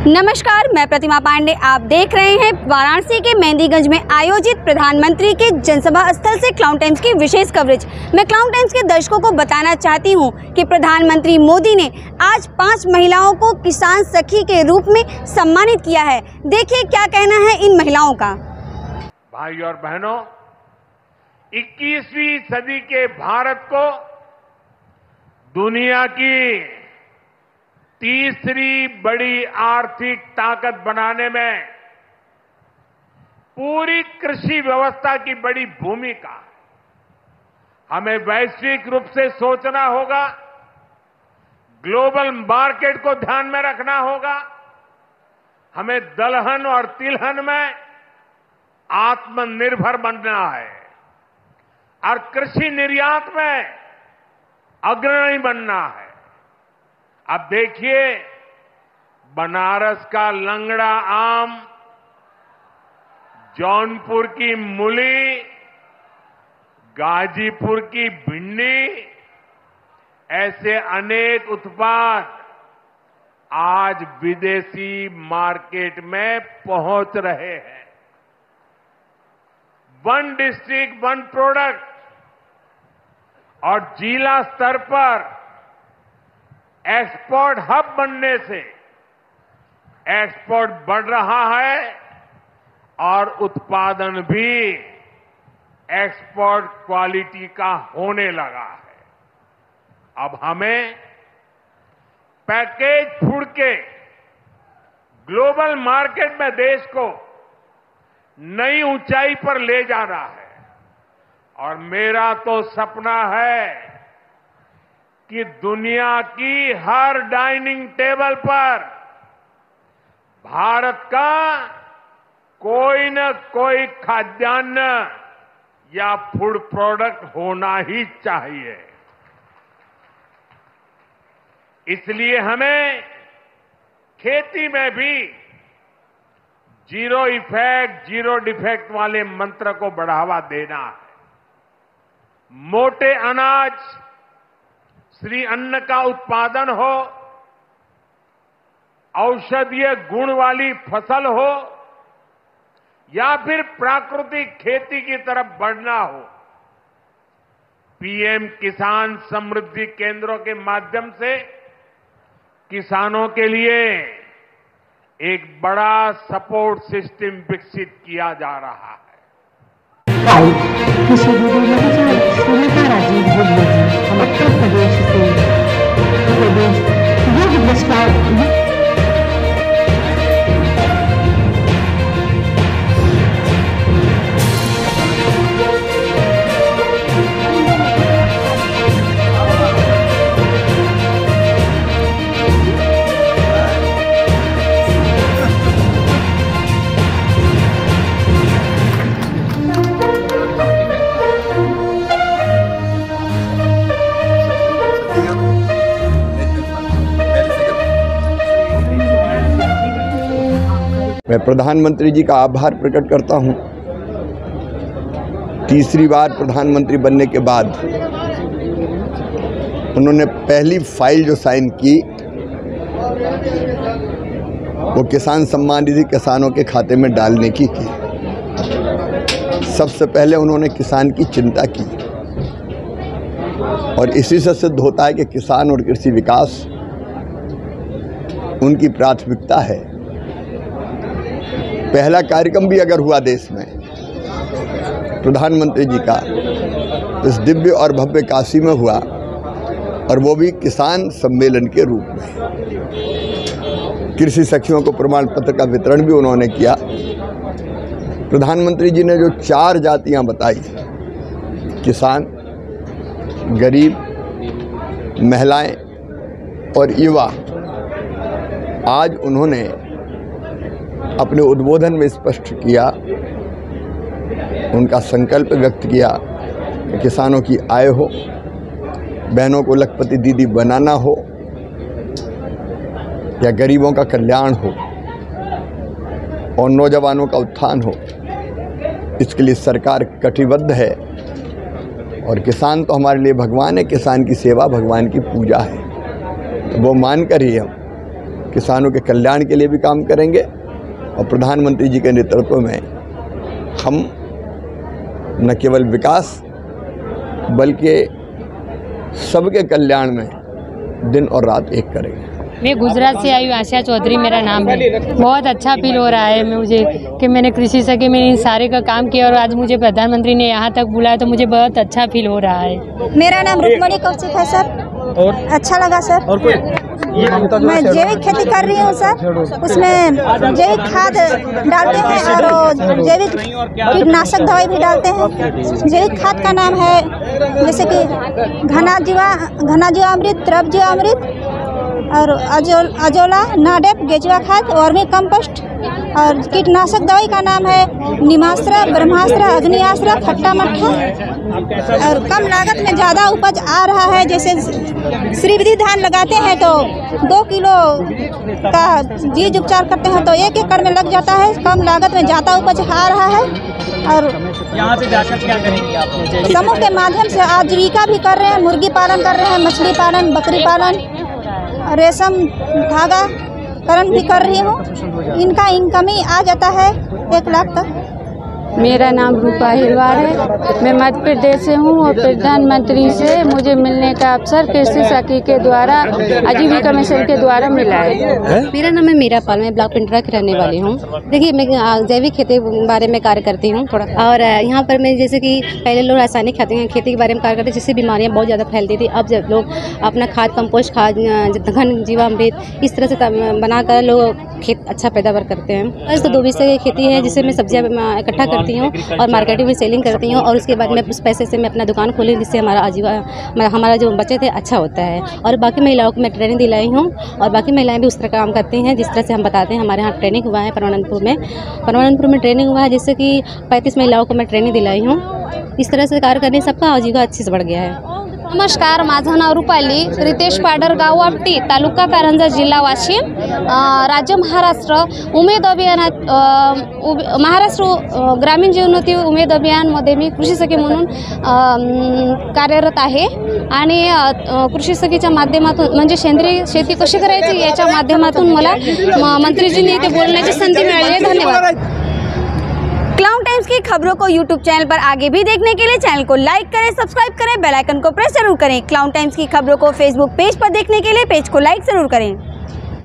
नमस्कार, मैं प्रतिमा पांडे। आप देख रहे हैं वाराणसी के मेहंदीगंज में आयोजित प्रधानमंत्री के जनसभा स्थल से क्लाउन टाइम्स की विशेष कवरेज। मैं क्लाउन टाइम्स के दर्शकों को बताना चाहती हूं कि प्रधानमंत्री मोदी ने आज 5 महिलाओं को किसान सखी के रूप में सम्मानित किया है। देखिए क्या कहना है इन महिलाओं का। भाई और बहनों, 21वीं सदी के भारत को दुनिया की तीसरी बड़ी आर्थिक ताकत बनाने में पूरी कृषि व्यवस्था की बड़ी भूमिका है। हमें वैश्विक रूप से सोचना होगा, ग्लोबल मार्केट को ध्यान में रखना होगा। हमें दलहन और तिलहन में आत्मनिर्भर बनना है और कृषि निर्यात में अग्रणी बनना है। अब देखिए, बनारस का लंगड़ा आम, जौनपुर की मूली, गाजीपुर की भिंडी, ऐसे अनेक उत्पाद आज विदेशी मार्केट में पहुंच रहे हैं। वन डिस्ट्रिक्ट वन प्रोडक्ट और जिला स्तर पर एक्सपोर्ट हब बनने से एक्सपोर्ट बढ़ रहा है और उत्पादन भी एक्सपोर्ट क्वालिटी का होने लगा है। अब हमें पैकेज फूड के ग्लोबल मार्केट में देश को नई ऊंचाई पर ले जाना है और मेरा तो सपना है कि दुनिया की हर डाइनिंग टेबल पर भारत का कोई न कोई खाद्यान्न या फूड प्रोडक्ट होना ही चाहिए। इसलिए हमें खेती में भी जीरो इफेक्ट जीरो डिफेक्ट वाले मंत्र को बढ़ावा देना है। मोटे अनाज श्री अन्न का उत्पादन हो, औषधीय गुण वाली फसल हो या फिर प्राकृतिक खेती की तरफ बढ़ना हो, पीएम किसान समृद्धि केंद्रों के माध्यम से किसानों के लिए एक बड़ा सपोर्ट सिस्टम विकसित किया जा रहा है। हम उत्तर प्रदेश से मैं प्रधानमंत्री जी का आभार प्रकट करता हूं। तीसरी बार प्रधानमंत्री बनने के बाद उन्होंने पहली फाइल जो साइन की वो किसान सम्मान निधि किसानों के खाते में डालने की सबसे पहले उन्होंने किसान की चिंता की और इसी से सिद्ध होता है कि किसान और कृषि विकास उनकी प्राथमिकता है। पहला कार्यक्रम भी अगर हुआ देश में प्रधानमंत्री जी का इस दिव्य और भव्य काशी में हुआ और वो भी किसान सम्मेलन के रूप में। कृषि सखियों को प्रमाण पत्र का वितरण भी उन्होंने किया। प्रधानमंत्री जी ने जो 4 जातियां बताई, किसान, गरीब, महिलाएं और युवा, आज उन्होंने अपने उद्बोधन में स्पष्ट किया, उनका संकल्प व्यक्त किया कि किसानों की आय हो, बहनों को लखपति दीदी बनाना हो या गरीबों का कल्याण हो और नौजवानों का उत्थान हो, इसके लिए सरकार कटिबद्ध है। और किसान तो हमारे लिए भगवान है, किसान की सेवा भगवान की पूजा है। तो वो मान कर ही हम किसानों के कल्याण के लिए भी काम करेंगे और प्रधानमंत्री जी के नेतृत्व में हम न केवल विकास बल्कि सबके कल्याण में दिन और रात एक करेंगे। मैं गुजरात से आई हूँ, आशा चौधरी मेरा नाम है। बहुत अच्छा फील हो रहा है मुझे कि मैंने कृषि से कि मैंने इन सारे का काम किया और आज मुझे प्रधानमंत्री ने यहाँ तक बुलाया तो मुझे बहुत अच्छा फील हो रहा है। मेरा नाम रुक्मणी कौशिक है सर। और अच्छा लगा सर। और कोई मैं जैविक खेती कर रही हूँ सर, उसमें जैविक खाद डालते हैं और जैविक कीटनाशक दवाई भी डालते हैं। जैविक खाद का नाम है जैसे कि घना जीवामृत, द्रव जीवामृत और अजोला, नाडेप, गेजुआ खाद, वर्मी कंपोस्ट। और कीटनाशक दवाई का नाम है निमास्त्रा, ब्रह्मास्त्र, अग्नियास्त्र, खट्टा मट्ठा। और कम लागत में ज़्यादा उपज आ रहा है। जैसे श्रीविधि धान लगाते हैं तो 2 किलो का बीज उपचार करते हैं तो 1 एकड़ में लग जाता है। कम लागत में ज़्यादा उपज आ रहा है। और यहाँ से जाकर क्या करेंगे आप? समूह के माध्यम से आजीविका भी कर रहे हैं, मुर्गी पालन कर रहे हैं, मछली पालन, बकरी पालन, रेशम धागा करण भी कर रही हूँ। इनका इनकम ही आ जाता है 1 लाख तक। मेरा नाम रूपा हिरवार है। मैं मध्य प्रदेश से हूँ और प्रधानमंत्री से मुझे मिलने का अवसर कृषि सखी के द्वारा, आजीविका मिशन के द्वारा मिला है। मेरा नाम है मीरा पाल, मैं ब्लॉक पिंडरा की रहने वाली हूँ। देखिए, मैं जैविक खेती के बारे में कार्य करती हूँ थोड़ा। और यहाँ पर मैं जैसे कि पहले लोग रासायनिक खेती के बारे में कार्य करते, जिससे बीमारियाँ बहुत ज़्यादा फैलती थी। अब जब लोग अपना खाद, कंपोस्ट खाद, घन जीवामृत इस तरह से बनाकर लोग खेत अच्छा पैदावार करते हैं। बस तो 2 बीघे की खेती है जिससे मैं सब्जियाँ इकट्ठा करती हूँ और मार्केटिंग में सेलिंग करती हूँ। और उसके बाद मैं उस पैसे से मैं अपना दुकान खोली, जिससे हमारा जो बचत है अच्छा होता है। और बाकी महिलाओं को मैं ट्रेनिंग दिलाई हूँ और बाकी महिलाएं भी उस तरह काम करती हैं जिस तरह से हम बताते हैं। हमारे यहाँ ट्रेनिंग हुआ है परमानंदपुर में ट्रेनिंग हुआ है, जिससे कि 35 महिलाओं को मैं ट्रेनिंग दिलाई हूँ। इस तरह से कार्य करने सबका आजीविका अच्छे से बढ़ गया है। नमस्कार, माझं नाव रुपाली, रितेश पाडर, गाव आपटी, तालुका कारंजा, जिल्हा वाशिम, राज्य महाराष्ट्र। उमेद अभियानात महाराष्ट्र ग्रामीण जीवनोन्नती उमेद अभियानमध्ये मी कृषी सखी म्हणून कार्यरत आहे। आणि कृषी सखीच्या माध्यमातून म्हणजे सेंद्रिय शेती कशी करायची याच्या माध्यमातून मला मंत्रीजींनी इथे बोलण्याची संधी मिळाली आहे। धन्यवाद। क्लाउड टाइम्स की खबरों को यूट्यूब चैनल पर आगे भी देखने के लिए चैनल को लाइक करें, सब्सक्राइब करें, बेल आइकन को प्रेस जरूर करें। क्लाउड टाइम्स की खबरों को फेसबुक पेज पर देखने के लिए पेज को लाइक जरूर करें।